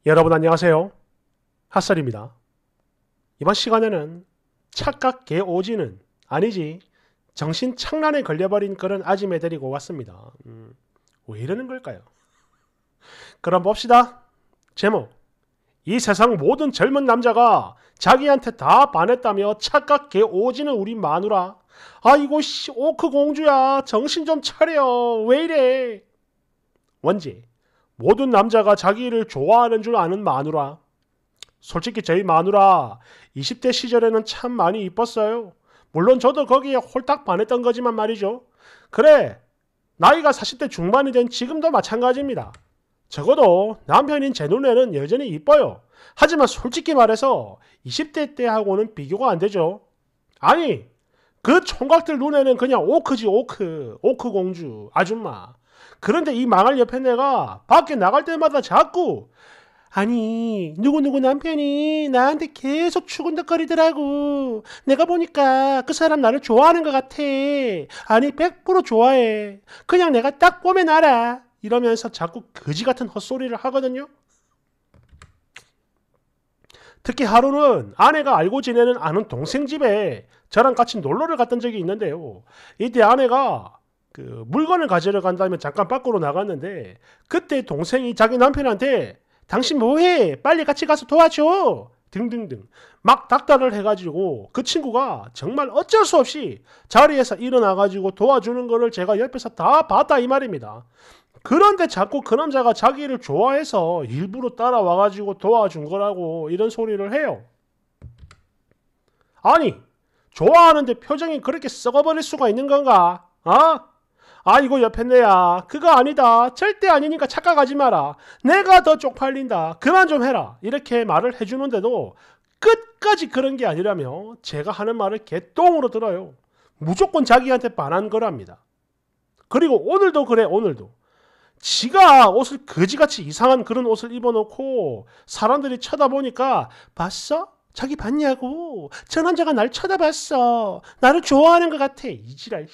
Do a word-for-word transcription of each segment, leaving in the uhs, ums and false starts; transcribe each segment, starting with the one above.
여러분 안녕하세요. 핫설입니다. 이번 시간에는 착각 개오지는 아니지 정신 착란에 걸려버린 그런 아짐에 데리고 왔습니다. 음, 왜 이러는 걸까요? 그럼 봅시다. 제목: 이 세상 모든 젊은 남자가 자기한테 다 반했다며 착각 개오지는 우리 마누라. 아이고 씨 오크 공주야 정신 좀 차려 왜 이래. 원제: 모든 남자가 자기를 좋아하는 줄 아는 마누라. 솔직히 저희 마누라 이십 대 시절에는 참 많이 이뻤어요. 물론 저도 거기에 홀딱 반했던 거지만 말이죠. 그래, 나이가 사십 대 중반이 된 지금도 마찬가지입니다. 적어도 남편인 제 눈에는 여전히 이뻐요. 하지만 솔직히 말해서 이십 대 때하고는 비교가 안 되죠. 아니, 그 총각들 눈에는 그냥 오크지 오크, 오크 공주, 아줌마. 그런데 이 망할 옆에 내가 밖에 나갈 때마다 자꾸 아니 누구누구 남편이 나한테 계속 추근덕거리더라고. 내가 보니까 그 사람 나를 좋아하는 것 같아. 아니 백 퍼센트 좋아해. 그냥 내가 딱 보면 알아. 이러면서 자꾸 거지 같은 헛소리를 하거든요. 특히 하루는 아내가 알고 지내는 아는 동생 집에 저랑 같이 놀러를 갔던 적이 있는데요. 이때 아내가 그 물건을 가지러 간다면 잠깐 밖으로 나갔는데 그때 동생이 자기 남편한테 당신 뭐해? 빨리 같이 가서 도와줘! 등등등 막 닥달을 해가지고 그 친구가 정말 어쩔 수 없이 자리에서 일어나가지고 도와주는 거를 제가 옆에서 다 봤다 이 말입니다. 그런데 자꾸 그 남자가 자기를 좋아해서 일부러 따라와가지고 도와준 거라고 이런 소리를 해요. 아니 좋아하는데 표정이 그렇게 썩어버릴 수가 있는 건가? 어? 아이고 옆에 내야 그거 아니다. 절대 아니니까 착각하지 마라. 내가 더 쪽팔린다. 그만 좀 해라. 이렇게 말을 해주는데도 끝까지 그런 게 아니라며 제가 하는 말을 개똥으로 들어요. 무조건 자기한테 반한 거랍니다. 그리고 오늘도 그래. 오늘도 지가 옷을 거지같이 이상한 그런 옷을 입어놓고 사람들이 쳐다보니까 봤어? 자기 봤냐고. 저 남자가 날 쳐다봤어. 나를 좋아하는 것 같아. 이지랄.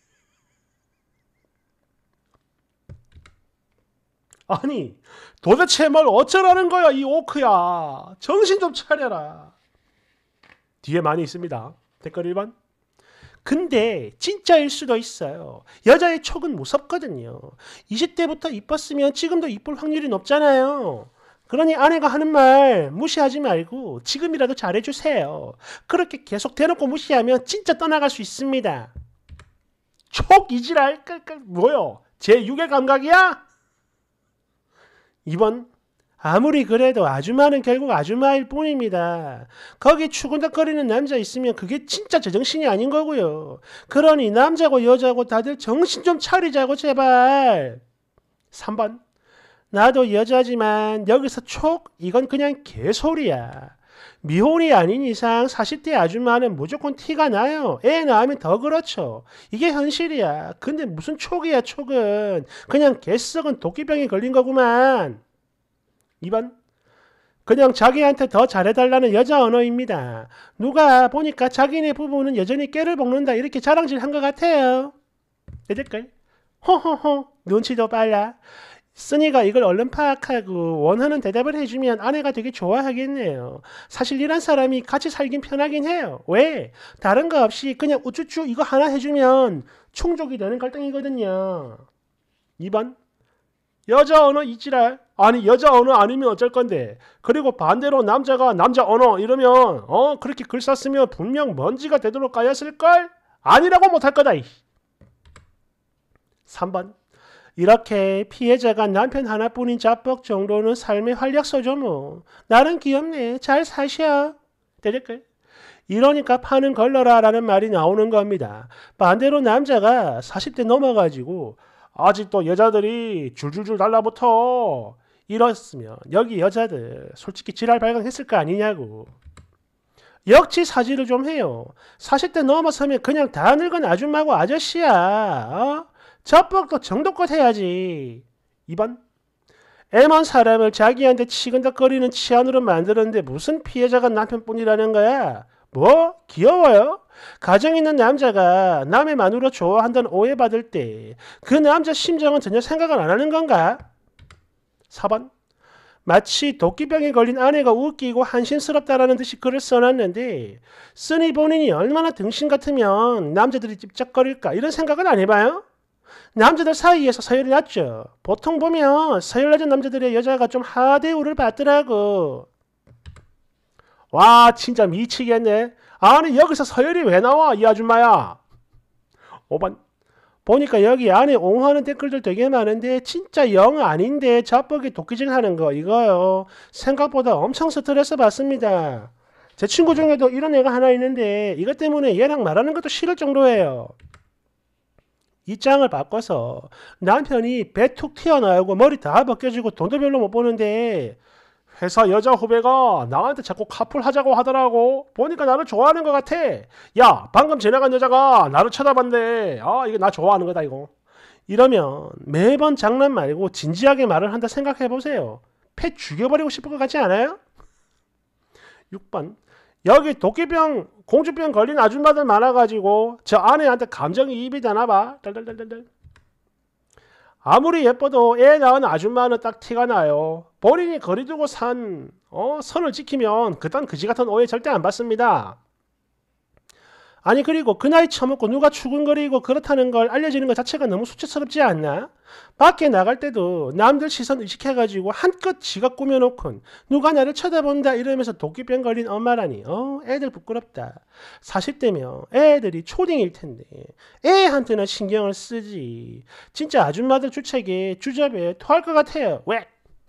아니 도대체 뭘 어쩌라는 거야 이 오크야. 정신 좀 차려라. 뒤에 많이 있습니다. 댓글 일 번. 근데 진짜일 수도 있어요. 여자의 촉은 무섭거든요. 이십 대부터 이뻤으면 지금도 이쁠 확률이 높잖아요. 그러니 아내가 하는 말 무시하지 말고 지금이라도 잘해주세요. 그렇게 계속 대놓고 무시하면 진짜 떠나갈 수 있습니다. 촉 이지랄 뭐요? 제육의 감각이야? 이 번. 아무리 그래도 아줌마는 결국 아줌마일 뿐입니다. 거기 추근덕거리는 남자 있으면 그게 진짜 제정신이 아닌 거고요. 그러니 남자고 여자고 다들 정신 좀 차리자고 제발. 삼 번. 나도 여자지만 여기서 촉 이건 그냥 개소리야. 미혼이 아닌 이상 사십 대 아줌마는 무조건 티가 나요. 애 낳으면 더 그렇죠. 이게 현실이야. 근데 무슨 촉이야 촉은. 그냥 개썩은 도끼병에 걸린 거구만. 이 번. 그냥 자기한테 더 잘해달라는 여자 언어입니다. 누가 보니까 자기네 부부는 여전히 깨를 볶는다 이렇게 자랑질 한 것 같아요. 내 댓글. 호호호 눈치도 빨라. 쓰니가 이걸 얼른 파악하고 원하는 대답을 해주면 아내가 되게 좋아하겠네요. 사실 이런 사람이 같이 살긴 편하긴 해요. 왜? 다른 거 없이 그냥 우쭈쭈 이거 하나 해주면 충족이 되는 갈등이거든요. 이 번. 여자 언어 이지랄. 아니 여자 언어 아니면 어쩔 건데. 그리고 반대로 남자가 남자 언어 이러면 어 그렇게 글 썼으면 분명 먼지가 되도록 까였을걸? 아니라고 못할 거다. 삼 번. 이렇게 피해자가 남편 하나뿐인 자뻑 정도는 삶의 활력소죠 뭐. 나는 귀엽네. 잘 사셔. 댓글. 이러니까 파는 걸러라 라는 말이 나오는 겁니다. 반대로 남자가 사십 대 넘어가지고 아직도 여자들이 줄줄줄 달라붙어 이랬으면 여기 여자들 솔직히 지랄 발광했을 거 아니냐고. 역지사지를 좀 해요. 사십 대 넘어서면 그냥 다 늙은 아줌마고 아저씨야. 어? 자뻑도 정도껏 해야지. 이 번. 애먼 사람을 자기한테 치근덕거리는 치안으로 만드는데 무슨 피해자가 남편뿐이라는 거야. 뭐? 귀여워요? 가정 있는 남자가 남의 마누라 좋아한다는 오해받을 때 그 남자 심정은 전혀 생각을 안 하는 건가? 사 번. 마치 도끼병에 걸린 아내가 웃기고 한심스럽다라는 듯이 글을 써놨는데 쓰니 본인이 얼마나 등신 같으면 남자들이 찝쩍거릴까 이런 생각은 안 해봐요? 남자들 사이에서 서열이 낮죠. 보통 보면 서열 낮은 남자들의 여자가 좀 하대우를 받더라고. 와 진짜 미치겠네. 아니 여기서 서열이 왜 나와 이 아줌마야. 오 번 보니까 여기 안에 옹호하는 댓글들 되게 많은데 진짜 영 아닌데 자뻑이 도끼질 하는 거 이거요. 생각보다 엄청 스트레스 받습니다. 제 친구 중에도 이런 애가 하나 있는데 이것 때문에 얘랑 말하는 것도 싫을 정도예요. 입장을 바꿔서 남편이 배 툭 튀어나오고 머리 다 벗겨지고 돈도 별로 못 버는데 회사 여자 후배가 나한테 자꾸 카풀 하자고 하더라고. 보니까 나를 좋아하는 것 같아. 야 방금 지나간 여자가 나를 쳐다봤네. 아 이거 나 좋아하는 거다 이거. 이러면 매번 장난 말고 진지하게 말을 한다 생각해보세요. 패 죽여버리고 싶을 것 같지 않아요? 육 번 여기 도끼병 공주병 걸린 아줌마들 많아가지고 저 아내한테 감정이입이 되나봐. 달달달달달. 아무리 예뻐도 애 낳은 아줌마는 딱 티가 나요. 본인이 거리두고 산 어, 선을 지키면 그딴 그지같은 오해 절대 안 받습니다. 아니 그리고 그 나이 처먹고 누가 추근거리고 그렇다는 걸 알려지는 것 자체가 너무 수치스럽지 않나? 밖에 나갈 때도 남들 시선 의식해가지고 한껏 지가 꾸며놓곤 누가 나를 쳐다본다 이러면서 도끼병 걸린 엄마라니. 어 애들 부끄럽다. 사십 대면 애들이 초딩일 텐데 애한테는 신경을 쓰지. 진짜 아줌마들 주책에 주접에 토할 것 같아요. 왜?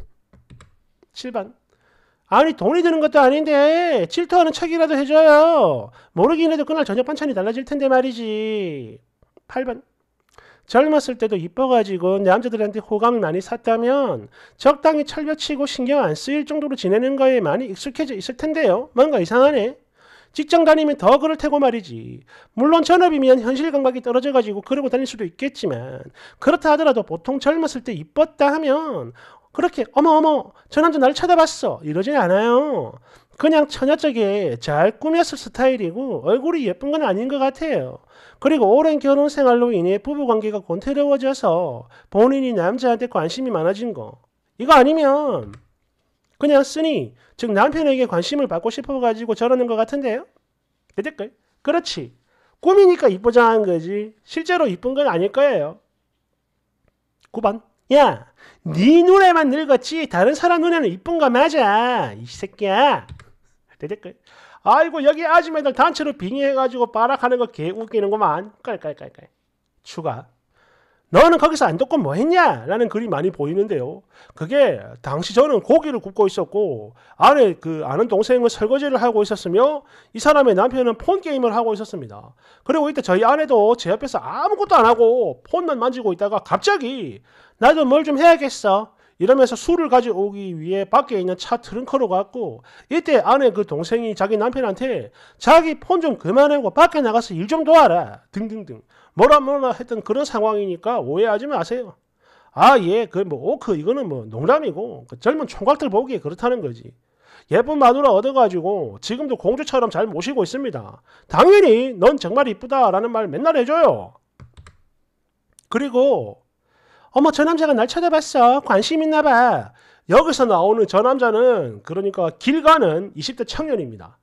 칠 번 아니 돈이 드는 것도 아닌데 질투하는 척이라도 해줘요. 모르긴 해도 그날 저녁 반찬이 달라질 텐데 말이지. 팔 번 젊었을 때도 이뻐가지고 남자들한테 호감을 많이 샀다면 적당히 철벽치고 신경 안 쓰일 정도로 지내는 거에 많이 익숙해져 있을 텐데요. 뭔가 이상하네. 직장 다니면 더 그럴 테고 말이지. 물론 전업이면 현실 감각이 떨어져가지고 그러고 다닐 수도 있겠지만 그렇다 하더라도 보통 젊었을 때 이뻤다 하면 그렇게 어머 어머 저 남자 나를 쳐다봤어 이러진 않아요. 그냥 처녀적에 잘 꾸몄을 스타일이고 얼굴이 예쁜 건 아닌 것 같아요. 그리고 오랜 결혼 생활로 인해 부부관계가 곤태로워져서 본인이 남자한테 관심이 많아진 거 이거 아니면 그냥 쓰니 즉 남편에게 관심을 받고 싶어가지고 저러는 것 같은데요. 내 댓글 그렇지 꿈이니까 이쁘장한 거지 실제로 이쁜 건 아닐 거예요. 구 번 야, 네 눈에만 늙었지 다른 사람 눈에는 이쁜 거 맞아 이 새끼야. 내 댓글 아이고 여기 아줌마들 단체로 빙의해가지고 바락하는 거 개 웃기는구만. 깔깔깔깔. 추가 너는 거기서 안 듣고 뭐 했냐? 라는 글이 많이 보이는데요. 그게 당시 저는 고기를 굽고 있었고 안에 그 아는 동생은 설거지를 하고 있었으며 이 사람의 남편은 폰게임을 하고 있었습니다. 그리고 이때 저희 아내도 제 옆에서 아무것도 안 하고 폰만 만지고 있다가 갑자기 나도 뭘 좀 해야겠어 이러면서 술을 가져오기 위해 밖에 있는 차 트렁크로 갔고 이때 아내 그 동생이 자기 남편한테 자기 폰 좀 그만하고 밖에 나가서 일 좀 도와라 등등등 뭐라 뭐라 했던 그런 상황이니까 오해하지 마세요. 아 예 그 뭐 오크 이거는 뭐 농담이고 그 젊은 총각들 보기에 그렇다는 거지. 예쁜 마누라 얻어가지고 지금도 공주처럼 잘 모시고 있습니다. 당연히 넌 정말 이쁘다 라는 말 맨날 해줘요. 그리고 어머 저 남자가 날 쳐다봤어 관심 있나봐. 여기서 나오는 저 남자는 그러니까 길 가는 이십 대 청년입니다.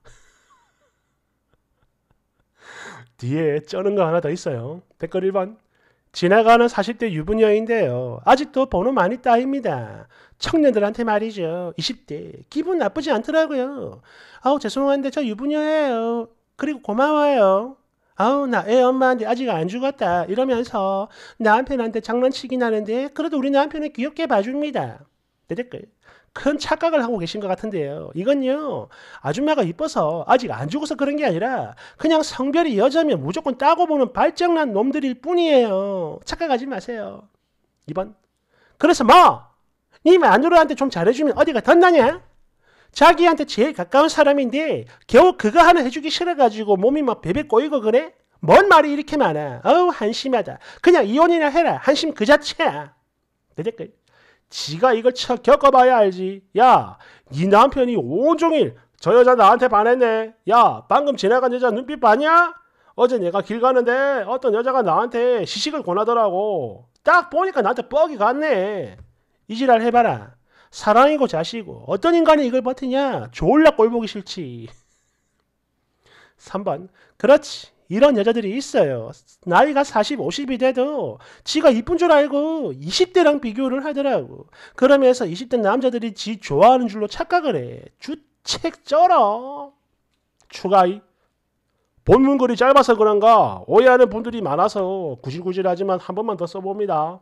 뒤에 쩌는 거 하나 더 있어요. 댓글 일 번 지나가는 사십 대 유부녀인데요. 아직도 번호 많이 따입니다. 청년들한테 말이죠. 이십 대 기분 나쁘지 않더라고요. 아우 죄송한데 저 유부녀예요. 그리고 고마워요. 아우 나 애 엄마한테 아직 안 죽었다 이러면서 남편한테 장난치긴 하는데 그래도 우리 남편은 귀엽게 봐줍니다. 내 댓글 큰 착각을 하고 계신 것 같은데요. 이건요 아줌마가 이뻐서 아직 안 죽어서 그런 게 아니라 그냥 성별이 여자면 무조건 따고 보는 발정난 놈들일 뿐이에요. 착각하지 마세요. 이 번 그래서 뭐? 네 마누라한테 좀 잘해주면 어디가 덧나냐? 자기한테 제일 가까운 사람인데 겨우 그거 하나 해주기 싫어가지고 몸이 막 베베 꼬이고 그래? 뭔 말이 이렇게 많아. 어우 한심하다. 그냥 이혼이나 해라. 한심 그 자체야. 내 댓글 지가 이걸 쳐 겪어봐야 알지. 야, 네 남편이 온종일 저 여자 나한테 반했네. 야, 방금 지나간 여자 눈빛 봤냐? 어제 내가 길 가는데 어떤 여자가 나한테 시식을 권하더라고. 딱 보니까 나한테 뻑이 갔네. 이지랄 해봐라. 사랑이고 자시고 어떤 인간이 이걸 버티냐? 졸라 꼴보기 싫지. 삼 번 그렇지. 이런 여자들이 있어요. 나이가 사십, 오십이 돼도 지가 이쁜 줄 알고 이십 대랑 비교를 하더라고. 그러면서 이십 대 남자들이 지 좋아하는 줄로 착각을 해. 주책 쩔어. 추가이. 본문글이 짧아서 그런가 오해하는 분들이 많아서 구질구질하지만 한 번만 더 써봅니다.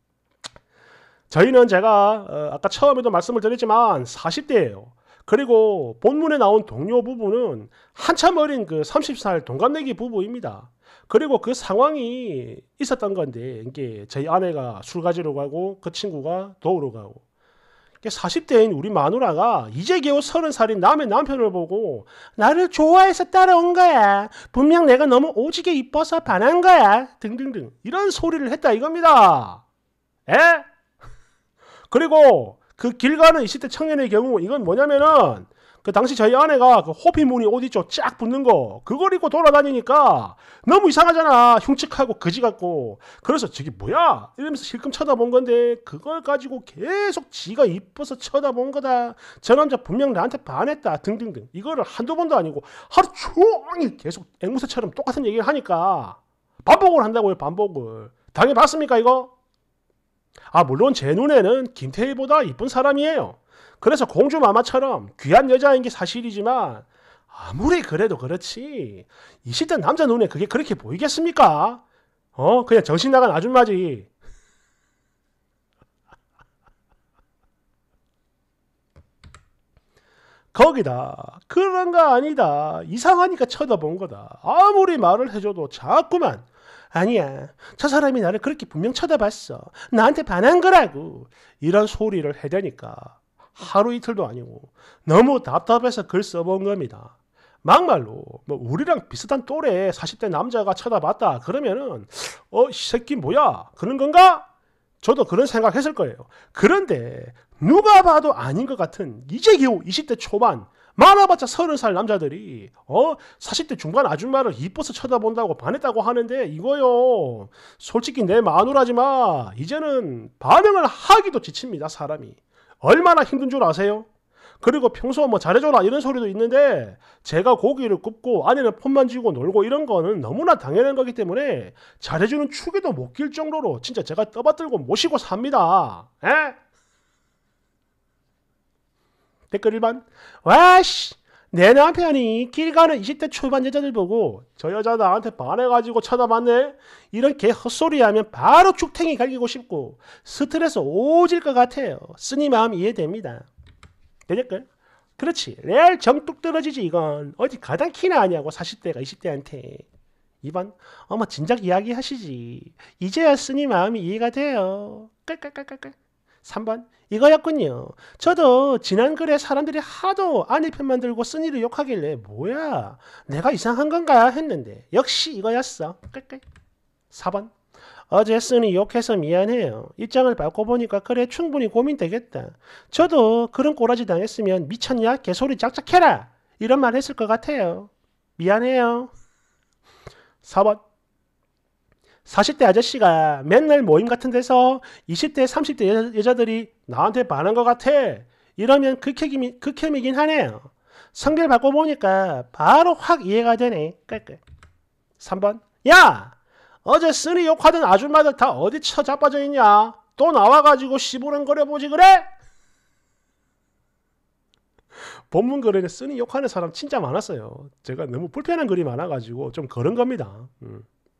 저희는 제가 어, 아까 처음에도 말씀을 드렸지만 사십 대예요. 그리고 본문에 나온 동료 부부는 한참 어린 그 서른 살 동갑내기 부부입니다. 그리고 그 상황이 있었던 건데 이게 저희 아내가 술 가지러 가고 그 친구가 도우러 가고 사십 대인 우리 마누라가 이제 겨우 서른 살인 남의 남편을 보고 나를 좋아해서 따라온 거야. 분명 내가 너무 오지게 이뻐서 반한 거야. 등등등 이런 소리를 했다 이겁니다. 에? 그리고 그 길 가는 이십 대 청년의 경우 이건 뭐냐면은 그 당시 저희 아내가 그 호피 무늬 옷 있죠? 쫙 붙는 거 그걸 입고 돌아다니니까 너무 이상하잖아. 흉측하고 거지 같고. 그래서 저게 뭐야? 이러면서 실금 쳐다본 건데 그걸 가지고 계속 지가 이뻐서 쳐다본 거다. 저 남자 분명 나한테 반했다. 등등등. 이거를 한두 번도 아니고 하루 종일 계속 앵무새처럼 똑같은 얘기를 하니까 반복을 한다고요. 반복을. 당해봤습니까 이거? 아 물론 제 눈에는 김태희보다 이쁜 사람이에요. 그래서 공주마마처럼 귀한 여자인 게 사실이지만 아무리 그래도 그렇지 이십 대 남자 눈에 그게 그렇게 보이겠습니까? 어 그냥 정신 나간 아줌마지. 거기다 그런 거 아니다. 이상하니까 쳐다본 거다. 아무리 말을 해줘도 자꾸만 아니야. 저 사람이 나를 그렇게 분명 쳐다봤어. 나한테 반한 거라고. 이런 소리를 해대니까 하루 이틀도 아니고 너무 답답해서 글 써본 겁니다. 막말로 뭐 우리랑 비슷한 또래 사십 대 남자가 쳐다봤다 그러면은 어, 이 새끼 뭐야? 그런 건가? 저도 그런 생각했을 거예요. 그런데 누가 봐도 아닌 것 같은 이제 겨우 이십 대 초반 많아봤자 서른 살 남자들이 어 사십 대 중반 아줌마를 이뻐서 쳐다본다고 반했다고 하는데 이거요. 솔직히 내 마누라지마 이제는 반응을 하기도 지칩니다. 사람이. 얼마나 힘든 줄 아세요? 그리고 평소 뭐 잘해줘라 이런 소리도 있는데 제가 고기를 굽고 아내는 폰만 쥐고 놀고 이런 거는 너무나 당연한 거기 때문에 잘해주는 축에도 못 낄 정도로 진짜 제가 떠받들고 모시고 삽니다. 에? 댓글 일 번 와씨 내 남편이 길 가는 이십 대 초반 여자들 보고 저 여자 나한테 반해가지고 쳐다봤네. 이런 개 헛소리 하면 바로 죽탱이 갈기고 싶고 스트레스 오질 것 같아요. 쓰니 마음 이해됩니다. 내 댓글 그렇지 레알 정뚝 떨어지지 이건. 어디 가당키나 하냐고 사십 대가 이십 대한테. 이 번 어머 진작 이야기 하시지. 이제야 쓰니 마음이 이해가 돼요. 깔깔깔깔깔. 삼 번 이거였군요. 저도 지난 글에 사람들이 하도 아내 편만 들고 쓰니를 욕하길래 뭐야 내가 이상한 건가 했는데 역시 이거였어. 깔깔. 사 번 어제 쓰니 욕해서 미안해요. 입장을 바꿔보니까 그래 충분히 고민되겠다. 저도 그런 꼬라지 당했으면 미쳤냐 개소리 짝짝해라 이런 말 했을 것 같아요. 미안해요. 사 번 사십 대 아저씨가 맨날 모임 같은 데서 이십 대 삼십 대 여자들이 나한테 반한 것 같아 이러면 극혐이, 극혐이긴 하네요. 성별 바꿔보니까 바로 확 이해가 되네. 깔깔. 삼 번 야 어제 쓰니 욕하던 아줌마들 다 어디 처자빠져 있냐? 또 나와가지고 시부렁거려보지 그래? 본문 글에는 쓰니 욕하는 사람 진짜 많았어요. 제가 너무 불편한 글이 많아가지고 좀 그런 겁니다. 음.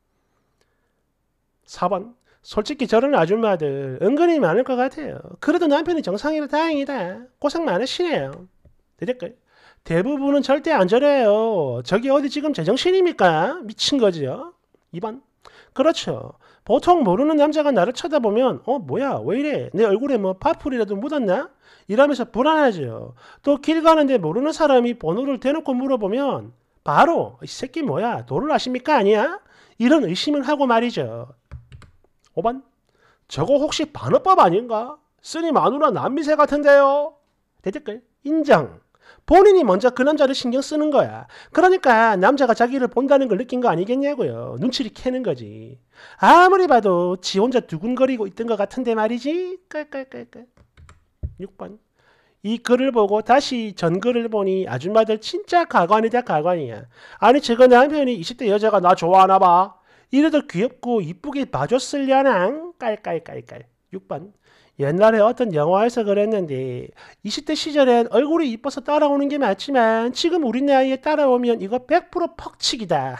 사 번 솔직히 저런 아줌마들 은근히 많을 것 같아요. 그래도 남편이 정상이라 다행이다. 고생 많으시네요. 댓글 대부분은 절대 안 저래요. 저기 어디 지금 제정신입니까? 미친 거지요. 이 번 그렇죠. 보통 모르는 남자가 나를 쳐다보면 어 뭐야 왜 이래 내 얼굴에 뭐 파풀이라도 묻었나? 이러면서 불안하죠. 또 길 가는데 모르는 사람이 번호를 대놓고 물어보면 바로 이 새끼 뭐야 도를 아십니까 아니야? 이런 의심을 하고 말이죠. 오 번 저거 혹시 반어법 아닌가? 쓰니 마누라 남미새 같은데요. 대댓글 인정. 본인이 먼저 그 남자를 신경 쓰는 거야. 그러니까 남자가 자기를 본다는 걸 느낀 거 아니겠냐고요. 눈치를 캐는 거지. 아무리 봐도 지 혼자 두근거리고 있던 것 같은데 말이지. 깔깔깔깔. 육 번. 이 글을 보고 다시 전 글을 보니 아줌마들 진짜 가관이다 가관이야. 아니 저거 남편이 이십 대 여자가 나 좋아하나 봐. 이래도 귀엽고 이쁘게 봐줬을려나? 깔깔깔깔. 육 번. 옛날에 어떤 영화에서 그랬는데 이십 대 시절엔 얼굴이 이뻐서 따라오는 게 맞지만 지금 우리 나이에 따라오면 이거 백 퍼센트 퍽치기다.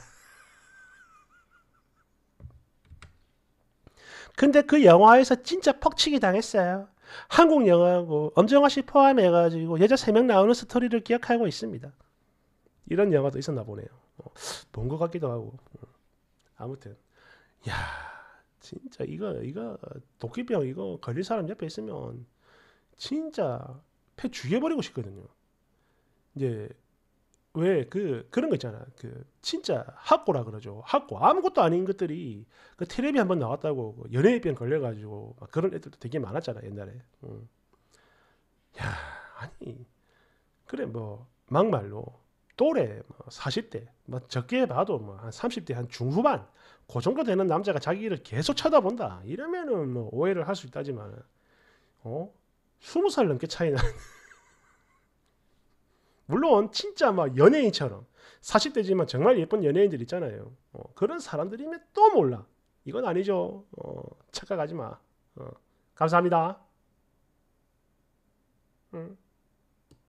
근데 그 영화에서 진짜 퍽치기 당했어요. 한국 영화고 엄정화 씨 포함해가지고 여자 세 명 나오는 스토리를 기억하고 있습니다. 이런 영화도 있었나 보네요. 어, 본 것 같기도 하고. 아무튼 야 진짜 이거 이거 도끼병 이거 걸릴 사람 옆에 있으면 진짜 패 죽여버리고 싶거든요. 이제 왜 그 그런 거 있잖아. 그 진짜 학고라 그러죠. 학고 아무것도 아닌 것들이 그 텔레비 한번 나왔다고 그 연예인병 걸려가지고 막 그런 애들도 되게 많았잖아 옛날에. 응. 야 아니 그래 뭐 막말로 또래 뭐 사십 대 뭐 적게 봐도 뭐 한 삼십 대 한 중후반 그 정도 되는 남자가 자기를 계속 쳐다본다 이러면은 뭐 오해를 할 수 있다지만 어 스무 살 넘게 차이나 물론 진짜 막 연예인처럼 사십 대지만 정말 예쁜 연예인들 있잖아요. 어, 그런 사람들이면 또 몰라. 이건 아니죠. 어, 착각하지 마. 어, 감사합니다. 음.